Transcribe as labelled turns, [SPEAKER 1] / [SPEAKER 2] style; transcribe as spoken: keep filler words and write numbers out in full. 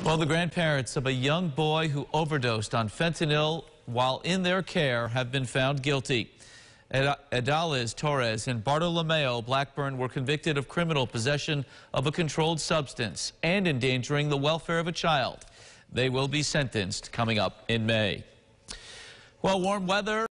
[SPEAKER 1] Well, the grandparents of a young boy who overdosed on fentanyl while in their care have been found guilty. Adales Torres and Bartolomeo Blackburn were convicted of criminal possession of a controlled substance and endangering the welfare of a child. They will be sentenced coming up in May. Well, warm weather.